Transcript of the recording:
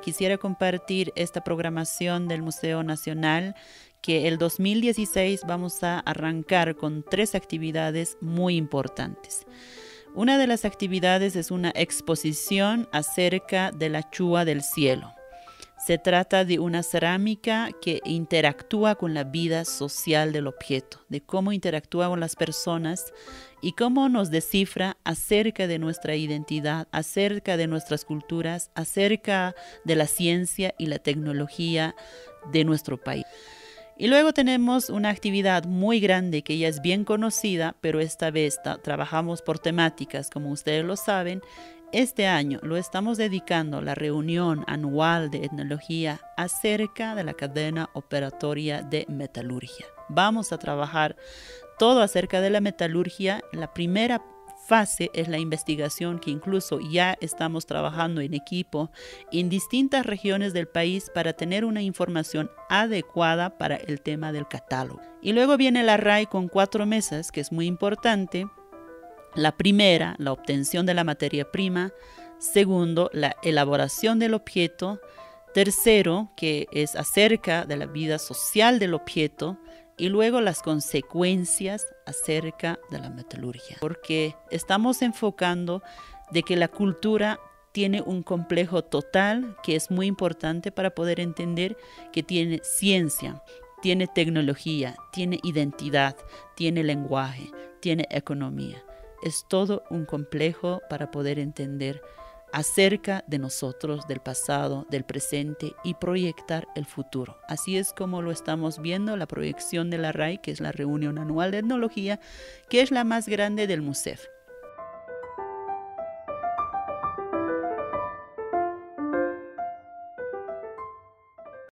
quisiera compartir esta programación del Museo Nacional, que el 2016 vamos a arrancar con 3 actividades muy importantes. Una de las actividades es una exposición acerca de la Chua del cielo. Se trata de una cerámica que interactúa con la vida social del objeto, de cómo interactúa con las personas y cómo nos descifra acerca de nuestra identidad, acerca de nuestras culturas, acerca de la ciencia y la tecnología de nuestro país. Y luego tenemos una actividad muy grande que ya es bien conocida, pero esta vez trabajamos por temáticas, como ustedes lo saben. Este año lo estamos dedicando a la reunión anual de etnología acerca de la cadena operatoria de metalurgia. Vamos a trabajar todo acerca de la metalurgia. La primera fase es la investigación, que incluso ya estamos trabajando en equipo en distintas regiones del país para tener una información adecuada para el tema del catálogo. Y luego viene la RAI con 4 mesas, que es muy importante. La primera, la obtención de la materia prima. Segundo, la elaboración del objeto. Tercero, que es acerca de la vida social del objeto. Y luego las consecuencias acerca de la metalurgia. Porque estamos enfocando de que la cultura tiene un complejo total que es muy importante para poder entender que tiene ciencia, tiene tecnología, tiene identidad, tiene lenguaje, tiene economía. Es todo un complejo para poder entender acerca de nosotros, del pasado, del presente y proyectar el futuro. Así es como lo estamos viendo, la proyección de la RAI, que es la reunión anual de etnología, que es la más grande del MUSEF.